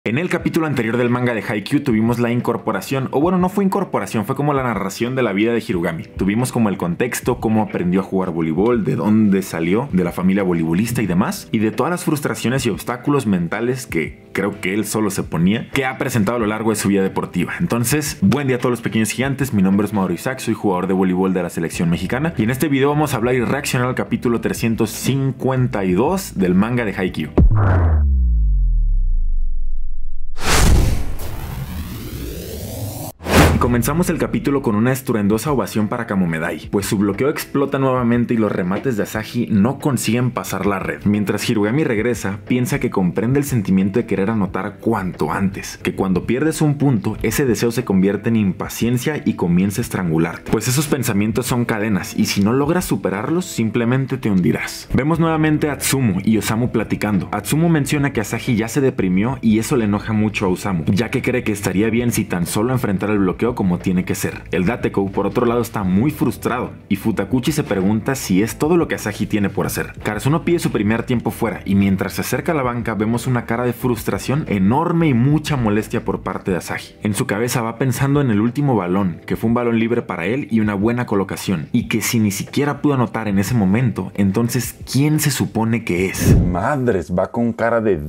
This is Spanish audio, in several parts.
En el capítulo anterior del manga de Haikyuu tuvimos la incorporación, o bueno, no fue incorporación, fue como la narración de la vida de Hirugami. Tuvimos como el contexto, cómo aprendió a jugar voleibol, de dónde salió, de la familia voleibolista y demás, y de todas las frustraciones y obstáculos mentales que creo que él solo se ponía, que ha presentado a lo largo de su vida deportiva. Entonces, buen día a todos los pequeños gigantes, mi nombre es Mauro Isaac, soy jugador de voleibol de la selección mexicana, y en este video vamos a hablar y reaccionar al capítulo 352 del manga de Haikyuu. Comenzamos el capítulo con una estruendosa ovación para Kamomedai, pues su bloqueo explota nuevamente y los remates de Asahi no consiguen pasar la red. Mientras Hirugami regresa, piensa que comprende el sentimiento de querer anotar cuanto antes, que cuando pierdes un punto, ese deseo se convierte en impaciencia y comienza a estrangularte, pues esos pensamientos son cadenas y si no logras superarlos, simplemente te hundirás. Vemos nuevamente a Atsumo y Osamu platicando. Atsumo menciona que Asahi ya se deprimió y eso le enoja mucho a Osamu, ya que cree que estaría bien si tan solo enfrentara el bloqueo como tiene que ser. El Datekou por otro lado está muy frustrado y Futakuchi se pregunta si es todo lo que Asahi tiene por hacer. Karasuno pide su primer tiempo fuera y mientras se acerca a la banca vemos una cara de frustración enorme y mucha molestia por parte de Asahi. En su cabeza va pensando en el último balón, que fue un balón libre para él y una buena colocación, y que si ni siquiera pudo anotar en ese momento, entonces ¿quién se supone que es? Madres, va con cara de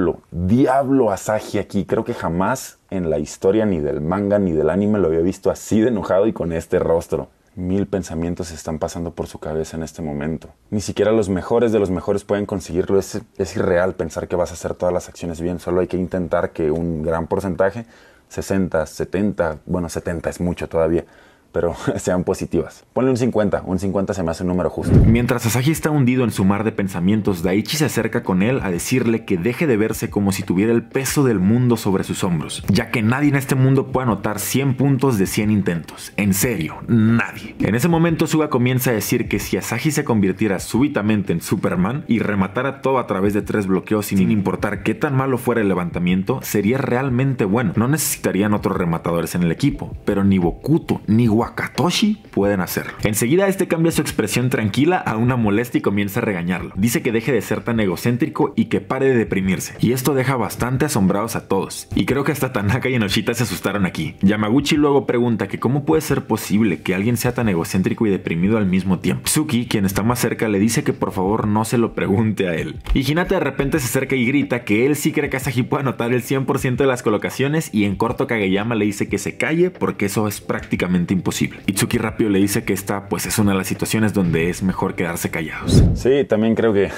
diablo Asahi aquí. Creo que jamás en la historia ni del manga ni del anime lo había visto así de enojado y con este rostro. 1000 pensamientos están pasando por su cabeza en este momento. Ni siquiera los mejores de los mejores pueden conseguirlo. Es irreal pensar que vas a hacer todas las acciones bien. Solo hay que intentar que un gran porcentaje, 60, 70, bueno 70 es mucho todavía, pero sean positivas. Ponle un 50 se me hace un número justo. Mientras Asahi está hundido en su mar de pensamientos, Daichi se acerca con él a decirle que deje de verse como si tuviera el peso del mundo sobre sus hombros, ya que nadie en este mundo puede anotar 100 puntos de 100 intentos. En serio, nadie. En ese momento Suga comienza a decir que si Asahi se convirtiera súbitamente en Superman y rematara todo a través de 3 bloqueos sin importar qué tan malo fuera el levantamiento, sería realmente bueno. No necesitarían otros rematadores en el equipo, pero ni Bokuto ni Wakatoshi pueden hacerlo. Enseguida este cambia su expresión tranquila a una molestia y comienza a regañarlo. Dice que deje de ser tan egocéntrico y que pare de deprimirse. Y esto deja bastante asombrados a todos. Y creo que hasta Tanaka y Enoshita se asustaron aquí. Yamaguchi luego pregunta que cómo puede ser posible que alguien sea tan egocéntrico y deprimido al mismo tiempo. Tsuki, quien está más cerca, le dice que por favor no se lo pregunte a él. Y Hinata de repente se acerca y grita que él sí cree que Asahi puede anotar el 100% de las colocaciones y en corto Kageyama le dice que se calle porque eso es prácticamente imposible. Itsuki rápido le dice que esta pues es una de las situaciones donde es mejor quedarse callados. Sí, también creo que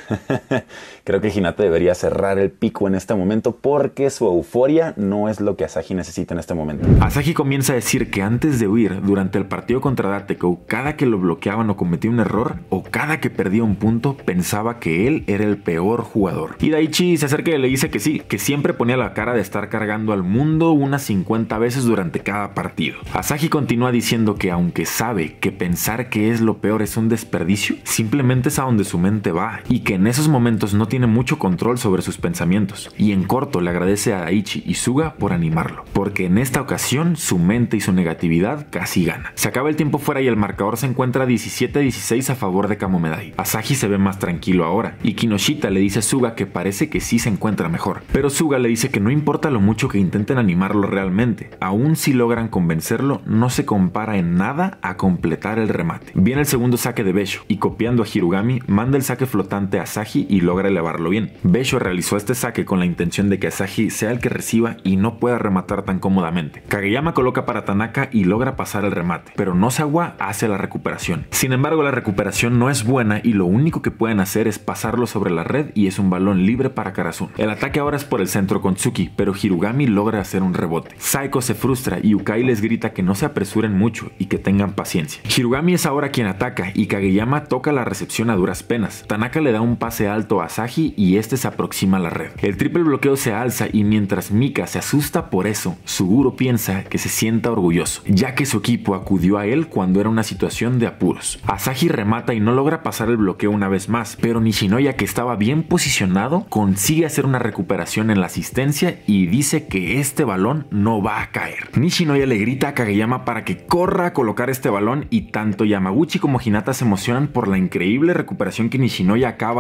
Hinata debería cerrar el pico en este momento porque su euforia no es lo que Asahi necesita en este momento. Asahi comienza a decir que antes de huir, durante el partido contra Datekou, cada que lo bloqueaban o cometía un error o cada que perdía un punto, pensaba que él era el peor jugador. Y Daichi se acerca y le dice que sí, que siempre ponía la cara de estar cargando al mundo unas 50 veces durante cada partido. Asahi continúa diciendo que aunque sabe que pensar que es lo peor es un desperdicio, simplemente es a donde su mente va y que en esos momentos no tiene mucho control sobre sus pensamientos. Y en corto le agradece a Daichi y Suga por animarlo, porque en esta ocasión su mente y su negatividad casi gana. Se acaba el tiempo fuera y el marcador se encuentra 17-16 a favor de Kamomedai. Asahi se ve más tranquilo ahora y Kinoshita le dice a Suga que parece que sí se encuentra mejor, pero Suga le dice que no importa lo mucho que intenten animarlo realmente, aún si logran convencerlo, no se compara en nada a completar el remate. Viene el segundo saque de Besho y copiando a Hirugami manda el saque flotante a Asahi y logra elevarlo bien. Besho realizó este saque con la intención de que Asahi sea el que reciba y no pueda rematar tan cómodamente. Kageyama coloca para Tanaka y logra pasar el remate, pero Nozawa hace la recuperación. Sin embargo, la recuperación no es buena y lo único que pueden hacer es pasarlo sobre la red y es un balón libre para Karasuno. El ataque ahora es por el centro con Tsuki, pero Hirugami logra hacer un rebote. Saeko se frustra y Ukai les grita que no se apresuren mucho y que tengan paciencia. Hirugami es ahora quien ataca y Kageyama toca la recepción a duras penas. Tanaka le da un pase alto a Asahi y este se aproxima a la red. El triple bloqueo se alza y mientras Mika se asusta por eso, Suguro piensa que se sienta orgulloso, ya que su equipo acudió a él cuando era una situación de apuros. Asahi remata y no logra pasar el bloqueo una vez más, pero Nishinoya, que estaba bien posicionado, consigue hacer una recuperación en la asistencia y dice que este balón no va a caer. Nishinoya le grita a Kageyama para que corra a colocar este balón y tanto Yamaguchi como Hinata se emocionan por la increíble recuperación que Nishinoya acaba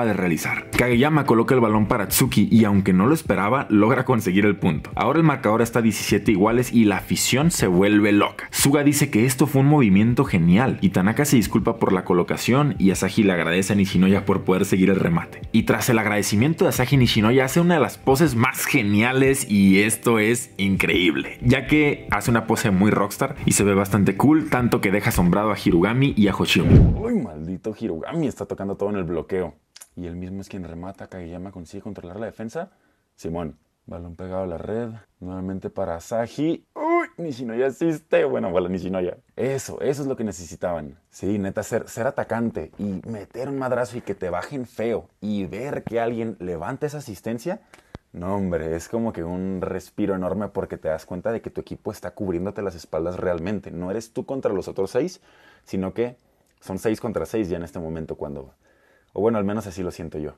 acaba de realizar. Kageyama coloca el balón para Tsuki y aunque no lo esperaba, logra conseguir el punto. Ahora el marcador está 17 iguales y la afición se vuelve loca. Suga dice que esto fue un movimiento genial y Tanaka se disculpa por la colocación y Asahi le agradece a Nishinoya por poder seguir el remate. Y tras el agradecimiento de Asahi, Nishinoya hace una de las poses más geniales y esto es increíble, ya que hace una pose muy rockstar y se ve bastante cool, tanto que deja asombrado a Hirugami y a Hoshiomi. Uy, maldito Hirugami, está tocando todo en el bloqueo. Y él mismo es quien remata. Kageyama consigue controlar la defensa. Simón, balón pegado a la red. Nuevamente para Asahi. Uy, Nishinoya asiste. Bueno, Nishinoya. Eso es lo que necesitaban. Sí, neta, ser atacante y meter un madrazo y que te bajen feo y ver que alguien levante esa asistencia. No, hombre, es como que un respiro enorme porque te das cuenta de que tu equipo está cubriéndote las espaldas realmente. No eres tú contra los otros 6, sino que son 6 contra 6 ya en este momento cuando... O bueno, al menos así lo siento yo.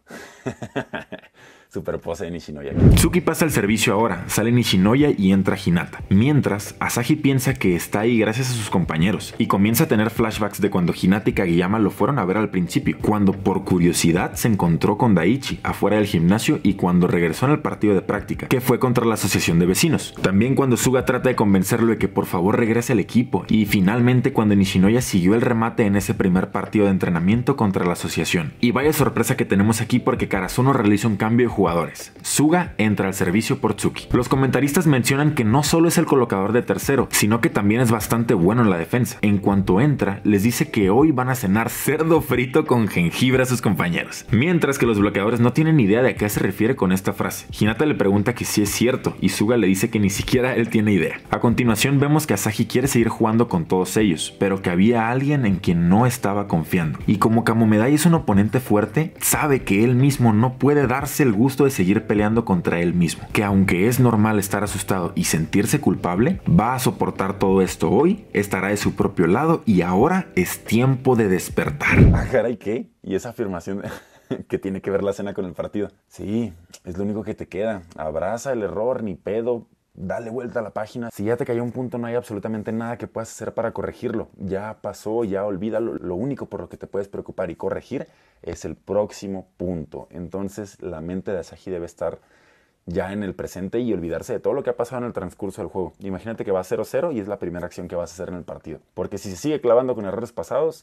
Super pose de Nishinoya. Tsuki pasa el servicio ahora, sale Nishinoya y entra Hinata. Mientras, Asahi piensa que está ahí gracias a sus compañeros y comienza a tener flashbacks de cuando Hinata y Kageyama lo fueron a ver al principio, cuando por curiosidad se encontró con Daichi afuera del gimnasio y cuando regresó en el partido de práctica, que fue contra la asociación de vecinos. También cuando Suga trata de convencerlo de que por favor regrese al equipo y finalmente cuando Nishinoya siguió el remate en ese primer partido de entrenamiento contra la asociación. Y vaya sorpresa que tenemos aquí porque Karasuno realiza un cambio de jugadores. Suga entra al servicio por Tsuki. Los comentaristas mencionan que no solo es el colocador de tercero, sino que también es bastante bueno en la defensa. En cuanto entra, les dice que hoy van a cenar cerdo frito con jengibre a sus compañeros. Mientras que los bloqueadores no tienen ni idea de a qué se refiere con esta frase. Hinata le pregunta que si es cierto y Suga le dice que ni siquiera él tiene idea. A continuación vemos que Asahi quiere seguir jugando con todos ellos, pero que había alguien en quien no estaba confiando. Y como Kamomedai es un oponente fuerte, sabe que él mismo no puede darse el gusto de seguir peleando contra él mismo, que aunque es normal estar asustado y sentirse culpable, va a soportar todo esto hoy, estará de su propio lado y ahora es tiempo de despertar. Ah, caray, ¿qué? Y esa afirmación que tiene que ver la cena con el partido. Sí, es lo único que te queda. Abraza el error, ni pedo. Dale vuelta a la página. Si ya te cayó un punto, no hay absolutamente nada que puedas hacer para corregirlo. Ya pasó, ya olvídalo. Lo único por lo que te puedes preocupar y corregir es el próximo punto. Entonces, la mente de Asahi debe estar ya en el presente y olvidarse de todo lo que ha pasado en el transcurso del juego. Imagínate que va 0-0 y es la primera acción que vas a hacer en el partido. Porque si se sigue clavando con errores pasados...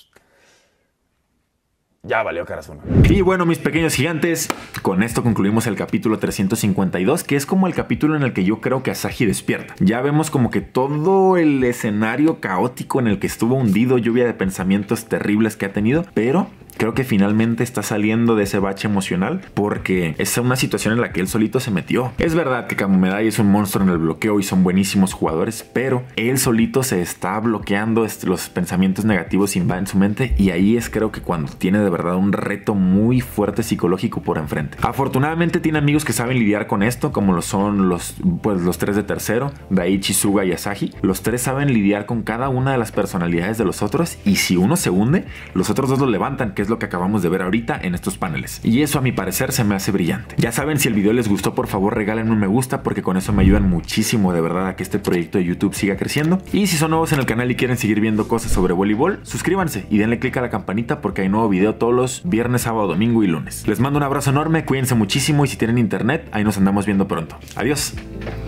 ya valió Karasuno. Y bueno, mis pequeños gigantes, con esto concluimos el capítulo 352, que es como el capítulo en el que yo creo que Asahi despierta. Ya vemos como que todo el escenario caótico en el que estuvo hundido, lluvia de pensamientos terribles que ha tenido, pero creo que finalmente está saliendo de ese bache emocional porque es una situación en la que él solito se metió. Es verdad que Kamomedai es un monstruo en el bloqueo y son buenísimos jugadores, pero él solito se está bloqueando, los pensamientos negativos invaden su mente y ahí es creo que cuando tiene de verdad un reto muy fuerte psicológico por enfrente. Afortunadamente tiene amigos que saben lidiar con esto, como lo son los tres de tercero, Daichi, Suga y Asahi. Los tres saben lidiar con cada una de las personalidades de los otros y si uno se hunde, los otros dos lo levantan, que es lo que acabamos de ver ahorita en estos paneles. Y eso a mi parecer se me hace brillante. Ya saben, si el video les gustó, por favor regálenme un me gusta porque con eso me ayudan muchísimo de verdad a que este proyecto de YouTube siga creciendo. Y si son nuevos en el canal y quieren seguir viendo cosas sobre voleibol, suscríbanse y denle click a la campanita porque hay nuevo video todos los viernes, sábado, domingo y lunes. Les mando un abrazo enorme, cuídense muchísimo y si tienen internet, ahí nos andamos viendo pronto. Adiós.